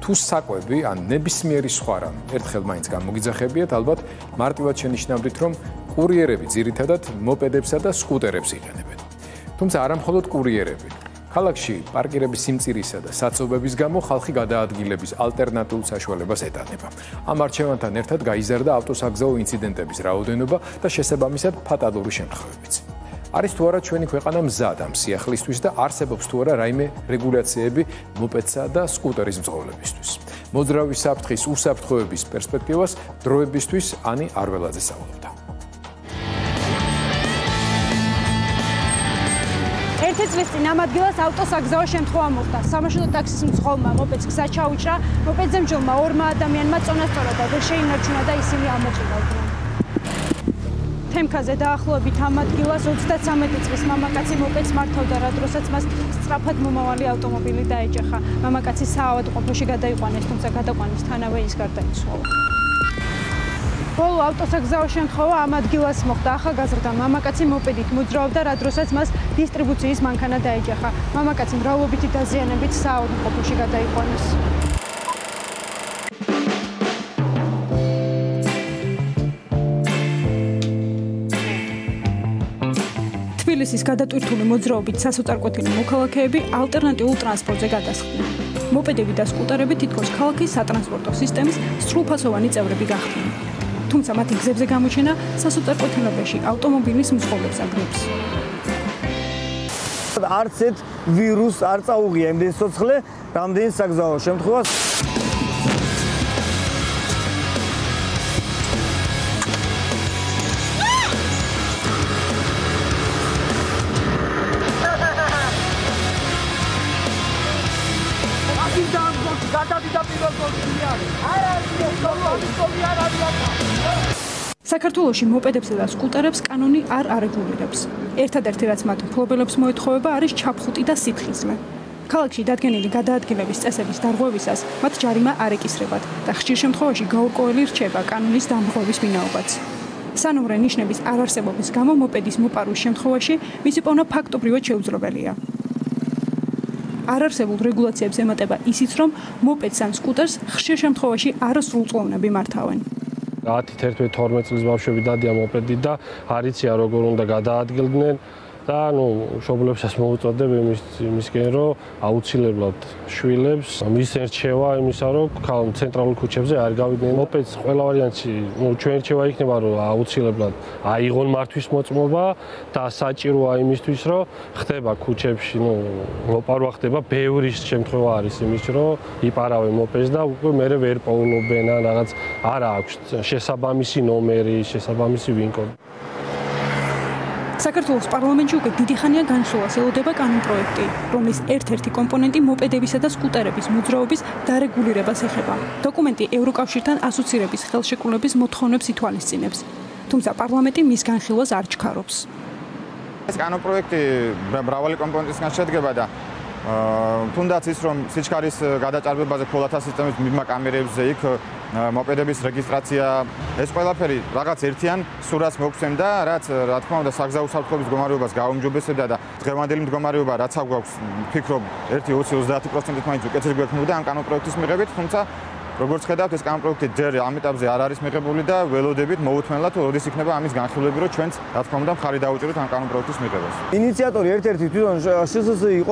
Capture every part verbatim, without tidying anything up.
თუ საკვები ან ნებისმიერი სხვა რამ ერთხელ მაინც გამოგიძახებიათ, ალბათ მარტივად შენიშნავდით, რომ კურიერები ძირითადად მოპედებსა და სკუტერებს იყენებენ. თუმცა არა მხოლოდ კურიერები. ქალაქში პარკირების სიმწირისა და საცობების გამო ხალხი გადაადგილების ალტერნატიულ საშუალებას ეტანება. ამ არჩევანთან ერთად გაიზარდა ავტოსაგზაო ინციდენტების რაოდენობა და შესაბამისად ფატალური შემთხვევებიც. არის თუ არა ჩვენი ქვეყანა მზად ამ სიახლისთვის და არსებობს თუ არა რაიმე რეგულაციები მოპედსა და სკუტერის მძღოლებისთვის. მოძრავი საფრთხის უსაფრთხოების პერსპექტივას დროებისთვის ანი არველაძე სწავლობდა. ერთი წლის წინ ამ ადგილას ავტოსაგზაო შემთხვევა მოხდა. სამაშინო ტაქსის მძღოლმა მოპედს გზა ჩაუჭრა, მოპედზე მჯოლმა ორმა ადამიანმა წონასწორა და ვერ შეინარჩუნა და ისინი ამოჭრილდნენ. თემქაზე დაახლოებით ამ ადგილას ოცდათვრამეტი წლის მამაკაცი მოპედს მართავდა, რა დროსაც მას სწრაფად მომავალი ავტომობილი დაეჯახა. მამაკაცი საავადმყოფოში გადაიყვანეს, თუმცა გადაყვანისთანავე ის გარდაიცვალა. ბოლო ავტოსაგზაო შემთხვევა ამ ადგილას მოხდა. ახალგაზრდა მამაკაცი მოპედით მოძრაობდა, რა დროსაც მას დისტრიბუციის მანქანა დაეჯახა. მამაკაცი მრავლობითი დაზიანებით საავადმყოფოში გადაიყვანეს. თბილისის გადატვირთული მოძრაობით სასოწარკვეთილი მოქალაქეები ალტერნატიულ ტრანსპორტზე გადასხდნენ. მოპედები და სკუტერები თითქოს ქალაქის სატრანსპორტო სისტემის სრულფასოვანი წევრები გახდნენ. თუმცა მათი გზებზე გამოჩენა სასოწარკვეთილობაში ავტომობილის მძღოლებს აგრებს. არც ერთ ვირუსს არ წაუღია იმდენ სოცხლე, რამდენი საგზაო შემთხვევას. საქართველოში მოპედებსა და სკუტერებს კანონი არ არეგულირებს. ერთადერთი რაც მათ მფლობელებს მოეთხოვება არის ჩაფხუტი და სითხიზლე. ქალაქში დადგენილი გადაადგილების წესების დარღვევისას მათ ჯარიმა არ ეკისრებათ და ხშირ შემთხვევაში გაურკვეველი რჩება კანონის დამრღვევის ვინაობაც. სანომრე ნიშნების არარსებობის გამო მოპედის მოპარვის შემთხვევაში მისი პოვნა ფაქტობრივად შეუძლებელია. არარსებულ რეგულაციებს ემატება ისიც, რომ მოპედს ან სკუტერს ხშირ შემთხვევაში არასრულწლოვნები მართავენ. ათი, თერთმეტი, თორმეტი წლის ბავშვები დადიან მოპედით და არ იციან როგორ უნდა გადაადგილდნენ და ნუ მშობლებსაც მოუწოდებ იმის იმისკენ რომ აუცილებლად შვილებს მის ერჩევა იმისა რომ ცენტრალურ ქუჩებზე არ გავიდნენ მოპედს ყველა ვარიანტში ნუ ჩვენ ერჩევა იქნება რომ აუცილებლად აიღონ მართვის მოწმობა და საჭიროა იმისთვის რომ ხდება ქუჩებში ნუ მოპარვა ხდება ბევრი შემთხვევა არის იმის რომ იპარავენ მოპედს და უკვე მე ვერ პოულობენ ან რაღაც არ აქვს შესაბამისი ნომერი შესაბამისი ვინკოდი. საქართველოს პარლამენტში უკვე დიდი ხანია განხილვას ელოდება კანონპროექტი, რომლის ერთ-ერთი კომპონენტი მოპედებისა და სკუტერების მოძრაობის დარეგულირებას ეხება. დოკუმენტი ევროკავშირთან ასოცირების ხელშეკრულების მოთხოვნებს ითვალისწინებს. თუმცა პარლამენტი მის განხილვას არ ჩქარობს. ეს კანონპროექტი მრავალი კომპონენტისგან შედგება და თუნდაც ის რომ სიჩქარის გადაჭარბებაზე ფოლათა სისტემის მიბმა კამერებზე იქ მოპედების რეგისტრაცია ეს ყველაფერი რაღაც ერთიან სურათს მოგცემდა, რაც რა თქმა უნდა საგზაო უსაფრთხოების მდგომარეობას გაუმჯობესებდა და დღევანდელი მდგომარეობა რაც აქვს ვფიქრობ ერთი ოცი ოცდაათი პროცენტით მაინც უკეთეს გვექნებოდა ამ კანონპროექტის მიღებით, თუმცა როგორც ხედავთ ეს კანონპროექტი ჯერ ამ ეტაპზე არ არის მიღებული და ველოდებით მოუთმენლად როდის იქნება ამის განხილვები, რომ ჩვენც რა თქმა უნდა მხარი დაუჭიროთ ამ კანონპროექტის მიღებას. ინიციატორი ერთ-ერთი თვითონ შსს იყო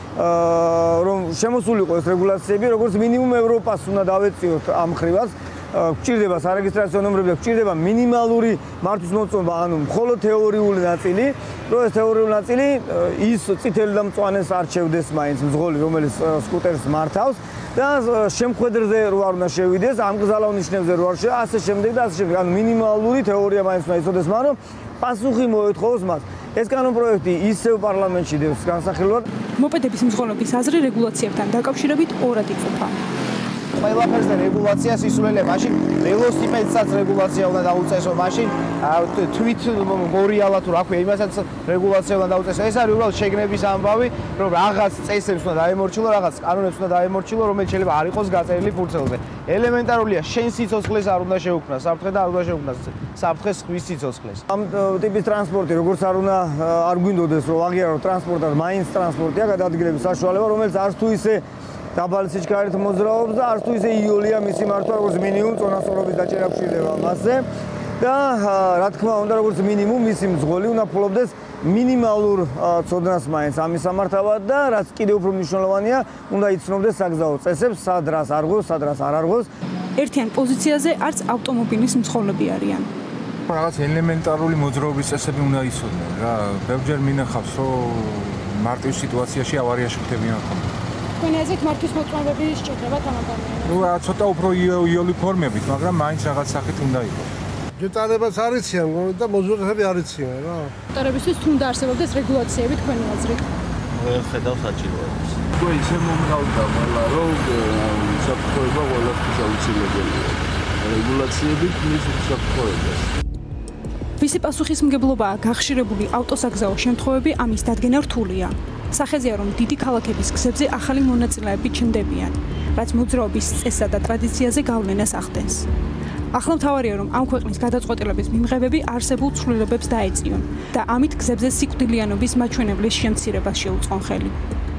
რომ შემოსულიყო ეს რეგულაციები, როგორც მინიმუმ ევროპას უნდა დავეწიოთ ამ ხრივას. გვჭირდება სარეგისტრაციო ნომრები და გვჭირდება მინიმალური მართვის მოწმობა, ანუ მხოლოდ თეორიული ნაწილი, რომ ეს თეორიული ნაწილი ის წითელი და მწვანეს არჩევდეს მაინც მძღოლი, რომელიც სკუტერს მართავს და შემხედრზე რო არ უნდა შევიდეს, ამ გზალავ ნიშნებზე რო არ შევიდეს, ასე შემდეგ და ასე შემდეგ. ანუ მინიმალური თეორია მაინც უნდა იცოდეს, მაგრამ პასუხი მოეთხოვს მას. ეს კანონპროექტი ისევ პარლამენტში დევს განსახილვად. მოპედების მძღოლების აზრი რეგულაციებთან დაკავშირებით ორად იყოფა. ყველაფერზე რეგულაციას ისულელია, მაშინ ველოსიპედსაც რეგულაცია უნდა დაუწესო, მაშინ თვით მორიალა თუ რა ქვია, იმასაც რეგულაცია უნდა დაუწესო. ეს არის უბრალოდ შეგნების ამბავი, რომ რაღაც წესებს უნდა დაემორჩილო, რაღაც კანონებს უნდა დაემორჩილო, რომელიც შეიძლება არ იყოს გაწერილი ფურცელზე. ელემენტარულია, შენ სიცოცხლეს არ უნდა შეუქმნა, საფრთხე და არ უნდა შეუქმნა საფრთხეს ხვის სიცოცხლეს. ამ ტიპის ტრანსპორტი, როგორც არ უნდა არ გვინდოდეს, რომ აღიარო ტრანსპორტად, მაინც ტრანსპორტია გადაადგილების საშუალება, რომელიც არც თუ ისე დაბალი სიჩქარით მოძრაობს და არც თუ ისე იოლია მისი მართვა, როგორც მინიმუმ წონასწორობის დაჭერა გვჭირდება მასზე. და რა თქმა უნდა, როგორც მინიმუმ მისი მძღოლი უნდა ფლობდეს მინიმალურ ცოდნას მაინც ამის სამართავად და რაც კიდევ უფრო მნიშვნელოვანია, უნდა იცნობდეს საგზაო წესებს, სად რას არღოს, სად რას არ არღოს. ერთიან პოზიციაზე არც ავტომობილის მძღოლები არიან. რაღაც ელემენტარული მოძრაობის წესები უნდა იცოდნენ რა. ბევრჯერ მინახავს, რომ მარტივ სიტუაციაში ავარიაში ხდებიან ხოლმე. თქვენი აზრით მართვის მოწმობები სჭირდებათ ამ ადამიანებს? ნუ ცოტა უფრო იოლი ფორმებით, მაგრამ მაინც რაღაც სახით უნდა იყოს. გეტარებას არიციან და მოძრაობები არიციან რა. გეტარებისთვის თუ უნდა არსებობდეს რეგულაციები თქვენი აზრით? ხედავ საჭიროებას. თქვენ ისე მომგავდა, მაგრამ რომ საფრთხეობა ყველასთვის აუცილებელია. რეგულაციებით მის საფრთხეობას. ვისი პასუხისმგებლობაა გახშირებული ავტოსაგზაო შემთხვევები ამის დადგენა რთულია. სახეზეა რომ დიდი ქალაქების გზებზე ახალი მონაწილეები ჩნდებიან, რაც მოძრაობის წესსა და ტრადიციაზე გავლენას ახდენს. ახლა მთავარია რომ ამ ქვეყნის გადაწყვეტილების მიმღებები არსებულ ცვლილებებს დაეწიონ და ამით გზებზე სიკვდილიანობის მაჩვენებლის შემცირებას შეუწყონ ხელი.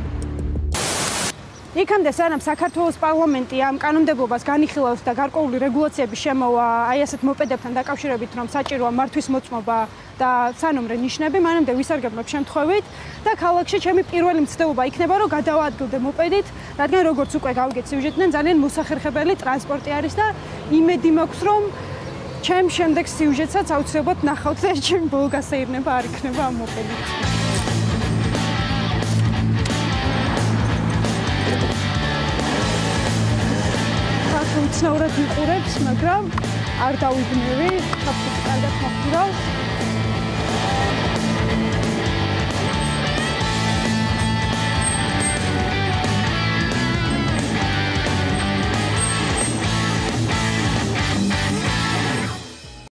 იქამდე სანამ საქართველოს პარლამენტი ამ კანონმდებლობას განიხილავს და გარკვეული რეგულაციების შემოვა აი ასეთ მოპედებთან დაკავშირებით, რომ საჭიროა მართვის მოწმობა და სანომრე ნიშნები, მანამდე ვისარგებლებ შემთხვევით და ქალაქში ჩემი პირველი მცდელობა იქნება, რომ გადავადგილდე მოპედით, რადგან როგორც უკვე გავიგეთ სიუჟეტიდან, ძალიან მოსახერხებელი ტრანსპორტი არის და იმედი მაქვს, რომ ჩემ შემდეგ სიუჟეტსაც აუცილებლად ნახავთ და ჩემი ბოლო გასეირნება არ იქნება ამ მოპედით. უცნაურად ვიყურებს, მაგრამ არ დავიგნევი, საფრთხე კარგად მოხდირავ.